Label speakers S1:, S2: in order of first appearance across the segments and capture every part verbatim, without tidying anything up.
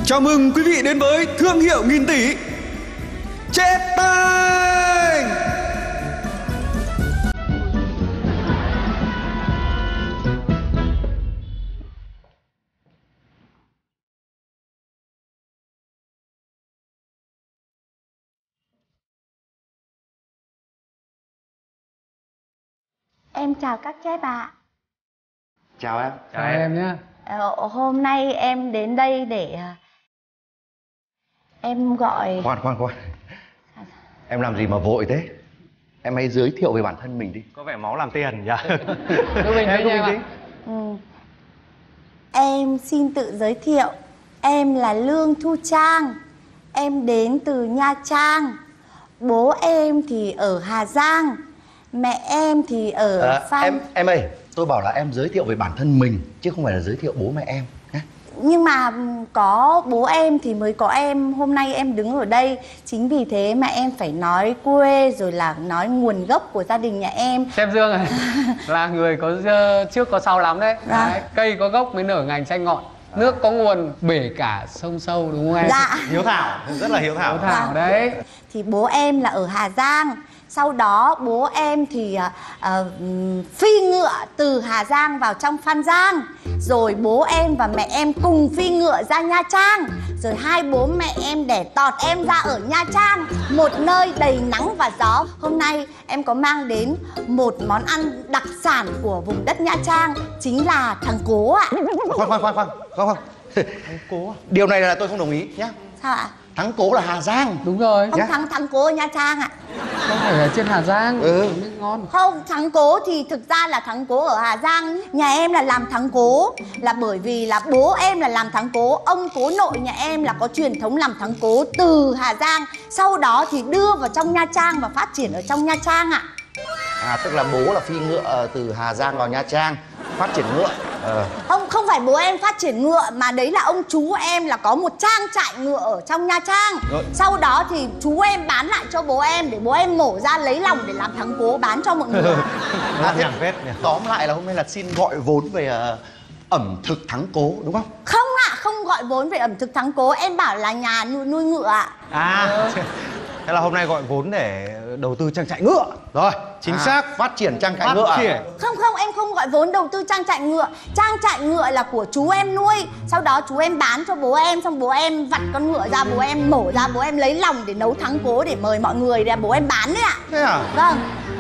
S1: Chào mừng quý vị đến với thương hiệu nghìn tỷ Chết Banh.
S2: Em chào các chép ạ.
S3: Chào em.
S4: Chào em, em nhé.
S2: Ờ, hôm nay em đến đây để em gọi...
S3: Khoan khoan khoan. Em làm gì mà vội thế? Em hãy giới thiệu về bản thân mình đi.
S4: Có vẻ máu làm tiền nhỉ?
S3: Cứ bình tĩnh em ạ.
S2: Ừ. Em xin tự giới thiệu. Em là Lương Thu Trang. Em đến từ Nha Trang. Bố em thì ở Hà Giang. Mẹ em thì ở
S3: à,
S2: Phan...
S3: Em em ơi, tôi bảo là em giới thiệu về bản thân mình chứ không phải là giới thiệu bố mẹ em nhé.
S2: Nhưng mà có bố em thì mới có em. Hôm nay em đứng ở đây. Chính vì thế mà em phải nói quê rồi là nói nguồn gốc của gia đình nhà em.
S4: Chép Dương này là người có trước có sau lắm đấy.
S2: Dạ.
S4: Đấy, cây có gốc mới nở ngành xanh ngọn, nước có nguồn bể cả sông sâu, đúng không em?
S2: Dạ.
S4: Hiếu thảo, rất là hiếu thảo. Hiếu thảo
S2: Dạ.
S4: đấy.
S2: Thì bố em là ở Hà Giang. Sau đó bố em thì uh, uh, phi ngựa từ Hà Giang vào trong Phan Giang. Rồi bố em và mẹ em cùng phi ngựa ra Nha Trang. Rồi hai bố mẹ em đẻ tọt em ra ở Nha Trang, một nơi đầy nắng và gió. Hôm nay em có mang đến một món ăn đặc sản của vùng đất Nha Trang, chính là thắng cố ạ.
S3: Khoan khoan khoan khoan khoan khoan.
S4: Thắng cố.
S3: Điều này là tôi không đồng ý nhé.
S2: Sao ạ?
S3: Thắng cố là Hà Giang.
S4: Đúng rồi.
S2: Không, thắng thắng cố ở Nha Trang ạ.
S4: Không phải ở trên Hà Giang.
S3: Ừ.
S4: Nước ngon.
S2: Không, thắng cố thì thực ra là thắng cố ở Hà Giang. Nhà em là làm thắng cố là bởi vì là bố em là làm thắng cố. Ông cố nội nhà em là có truyền thống làm thắng cố từ Hà Giang. Sau đó thì đưa vào trong Nha Trang và phát triển ở trong Nha Trang ạ.
S3: À, tức là bố là phi ngựa từ Hà Giang vào Nha Trang, phát triển ngựa. Ờ.
S2: Không, không phải bố em phát triển ngựa, mà đấy là ông chú em là có một trang trại ngựa ở trong Nha Trang.
S3: Rồi.
S2: Sau đó thì chú em bán lại cho bố em để bố em mổ ra lấy lòng để làm thắng cố bán cho mọi người.
S3: À, thế tóm lại là hôm nay là xin gọi vốn về uh, ẩm thực thắng cố đúng không?
S2: Không ạ, à, không gọi vốn về ẩm thực thắng cố. Em bảo là nhà nuôi, nuôi ngựa ạ.
S5: À, thế là hôm nay gọi vốn để đầu tư trang trại ngựa.
S3: Rồi,
S5: Chính
S3: à,
S5: xác.
S3: phát triển trang trại
S5: Phát
S3: ngựa à?
S5: triển.
S2: Không không, em không gọi vốn đầu tư trang trại ngựa. Trang trại ngựa là của chú em nuôi. Sau đó chú em bán cho bố em. Xong bố em vặt con ngựa ra, bố em mổ ra, bố em lấy lòng để nấu thắng cố để mời mọi người để bố em bán đấy ạ.
S5: Thế à?
S2: Vâng.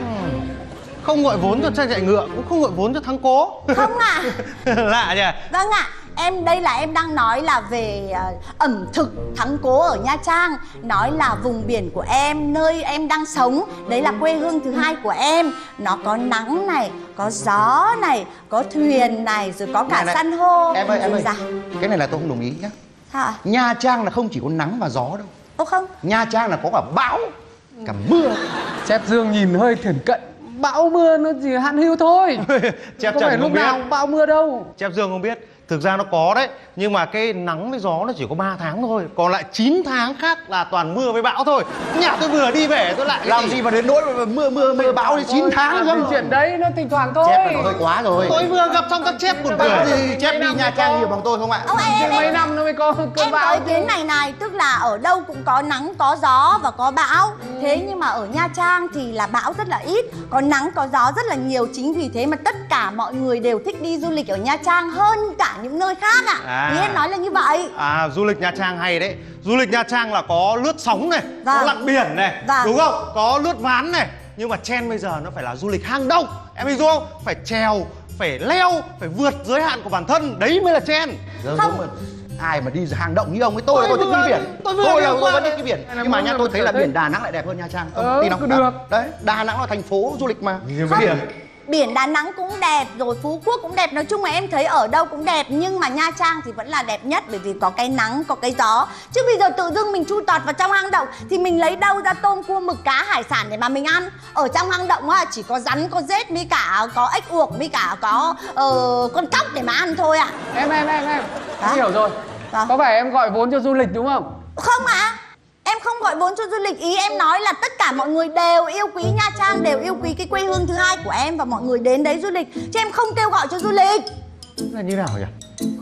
S5: Không gọi vốn cho trang trại ngựa, cũng không gọi vốn cho thắng cố.
S2: Không ạ.
S5: Lạ nhỉ?
S2: Vâng ạ. Em đây là em đang nói là về uh, ẩm thực thắng cố ở Nha Trang. Nói là vùng biển của em, nơi em đang sống. Đấy là quê hương thứ hai của em. Nó có nắng này, có gió này, có thuyền này, rồi có cả
S3: Này này,
S2: san hô.
S3: Em ơi, em ơi,
S2: Dạ.
S3: cái này là tôi không đồng ý nhé.
S2: Sao ạ?
S3: Nha Trang là không chỉ có nắng và gió đâu.
S2: Ô không.
S3: Nha Trang là có cả bão, cả mưa.
S4: Chép Dương nhìn hơi thiển cận. Bão mưa nó chỉ hạn hữu thôi.
S5: Chép
S4: Có
S5: Trần
S4: phải lúc
S5: không biết.
S4: nào bão mưa đâu.
S5: Chép Dương không biết. Thực ra nó có đấy, nhưng mà cái nắng với gió nó chỉ có ba tháng thôi. Còn lại chín tháng khác là toàn mưa với bão thôi. Nhà tôi vừa đi về tôi lại
S3: Làm gì mà đến nỗi mà mưa mưa mưa bão thì chín tháng
S4: Làm
S3: không?
S4: chuyện đấy nó thỉnh thoảng thôi.
S3: Chép là nó hơi quá rồi.
S5: Tôi vừa gặp xong các chép buồn
S3: Bão
S5: cười.
S3: thì chép đi Nha Trang nhiều bằng tôi không ạ?
S2: Ông em, em,
S4: Mấy
S2: em,
S4: năm nó mới có cơn
S2: em có
S4: bão.
S2: ý kiến này này. Tức là ở đâu cũng có nắng, có gió và có bão. Thế nhưng mà ở Nha Trang thì là bão rất là ít. Có nắng, có gió rất là nhiều. Chính vì thế mà tất cả mọi người đều thích đi du lịch ở Nha Trang hơn cả những nơi khác ạ.
S5: À.
S2: Ý em nói là như vậy.
S5: À, du lịch Nha Trang hay đấy. Du lịch Nha Trang là có lướt sóng này,
S2: Vâng.
S5: có lặn biển này,
S2: Vâng.
S5: đúng không? Có lướt ván này. Nhưng mà trend bây giờ nó phải là du lịch hang động. Em hình dung không? Phải trèo, phải leo, phải vượt giới hạn của bản thân. Đấy mới là trend.
S3: Giờ
S2: Không.
S3: giống mà ai mà đi hang động như ông ấy, tôi
S5: Tôi
S3: tôi thích
S5: vừa-
S3: đi biển.
S5: tôi vừa
S3: Tôi
S5: đi
S3: là
S5: qua
S3: tôi vẫn
S5: đấy.
S3: thích đi biển.
S4: Này là
S3: Nhưng mà
S4: mỗi
S3: nhá,
S4: người
S3: tôi
S4: một
S3: thấy
S4: sở
S3: là
S4: thích.
S3: biển Đà Nẵng lại đẹp hơn Nha Trang. Ông
S4: Ờ,
S3: tin
S4: cứ
S3: không?
S4: được.
S3: Đấy, Đà Nẵng là thành phố du lịch mà.
S5: Nhưng
S2: Không.
S5: biển.
S2: Biển Đà Nẵng cũng đẹp, rồi Phú Quốc cũng đẹp. Nói chung là em thấy ở đâu cũng đẹp. Nhưng mà Nha Trang thì vẫn là đẹp nhất. Bởi vì có cái nắng, có cái gió. Chứ bây giờ tự dưng mình chui tọt vào trong hang động thì mình lấy đâu ra tôm, cua, mực, cá, hải sản để mà mình ăn. Ở trong hang động á, chỉ có rắn, có rết, mới cả có ếch uộc, mới cả có uh, con cóc để mà ăn thôi ạ.
S4: Em em em em
S2: Hả?
S4: Em hiểu rồi.
S2: Vâng.
S4: Có phải em gọi vốn cho du lịch đúng không?
S2: Không ạ. À, em không gọi vốn cho du lịch. Ý em nói là tất cả mọi người đều yêu quý Nha Trang, đều yêu quý cái quê hương thứ hai của em. Và mọi người đến đấy du lịch. Chứ em không kêu gọi cho du lịch.
S5: Là như nào nhỉ?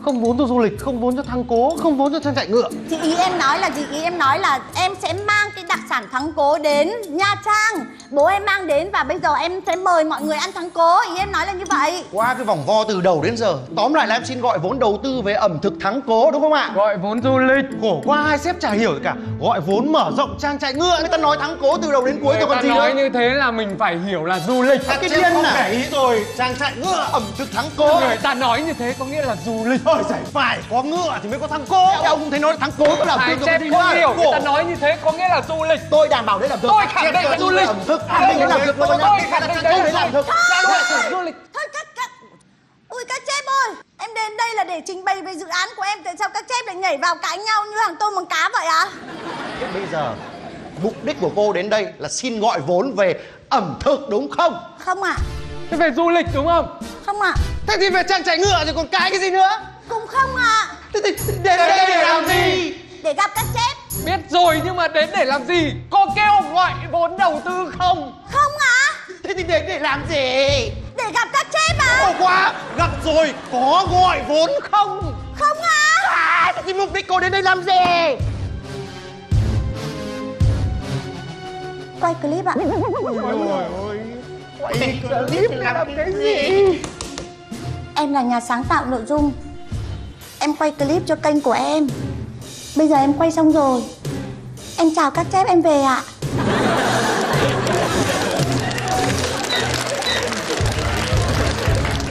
S5: không vốn cho du lịch, không vốn cho thắng cố, không vốn cho trang trại ngựa.
S2: Thì ý em nói là gì? Ý em nói là em sẽ mang cái đặc sản thắng cố đến Nha Trang. Bố em mang đến và bây giờ em sẽ mời mọi người ăn thắng cố. Ý em nói là như vậy.
S3: Qua cái vòng vo từ đầu đến giờ, tóm lại là em xin gọi vốn đầu tư về ẩm thực thắng cố đúng không ạ?
S4: Gọi vốn du lịch.
S5: Khổ quá, hai sếp chả hiểu gì cả. Gọi vốn mở rộng trang trại ngựa.
S3: Người ta nói thắng cố từ đầu đến cuối
S4: Người
S3: rồi còn
S4: ta
S3: gì
S4: nói
S3: nữa.
S4: như thế là mình phải hiểu là du lịch.
S3: Cái
S5: Sếp
S3: điên
S5: không
S3: à?
S5: để ý rồi, trang trại ngựa.
S3: Ẩm thực thắng cố.
S4: Người ta nói như thế có nghĩa là du lịch.
S5: Thôi giải phải có ngựa thì mới có thắng cố.
S3: Thế ông không thấy nói thắng cố có làm
S4: Hai
S3: tư
S4: sếp
S3: gì
S4: không
S3: nữa.
S4: hiểu, người ta nói như thế có nghĩa là du lịch.
S3: Tôi đảm bảo đấy làm thực.
S4: Tôi khẳng định là du lịch.
S3: Ẩm thực, khẳng định làm thực.
S4: Tôi khẳng định đấy là
S3: làm thực.
S4: du lịch.
S2: Thôi các các Ui các chép ơi, em đến đây là để trình bày về dự án của em. Tại sao các chép lại nhảy vào cãi nhau như hàng tôm bằng cá vậy ạ?
S3: Thế bây giờ mục đích của cô đến đây là xin gọi vốn về ẩm thực đúng không?
S2: Không ạ.
S4: Thế về du lịch đúng không?
S2: Không ạ.
S3: Thế thì về trang trại ngựa thì còn cái cái gì nữa?
S2: Cũng không ạ.
S3: Thế thì đến đây để làm gì?
S2: Để gặp các chép.
S4: Biết rồi nhưng mà đến để làm gì? Có kêu gọi vốn đầu tư không?
S2: Không ạ.
S3: Thế thì đến để làm gì?
S2: Để gặp các chép ạ.
S3: Khổ quá, gặp rồi, có gọi vốn không?
S2: Không ạ.
S3: À, thế thì mục đích cô đến đây làm gì?
S2: Quay clip ạ.
S3: Quay clip làm cái gì?
S2: Em là nhà sáng tạo nội dung. Em quay clip cho kênh của em. Bây giờ em quay xong rồi. Em chào các chép, em về ạ.